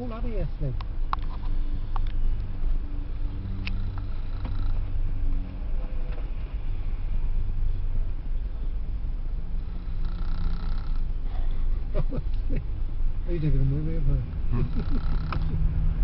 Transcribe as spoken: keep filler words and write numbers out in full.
cool out of here, Slim. Are you taking a movie of her?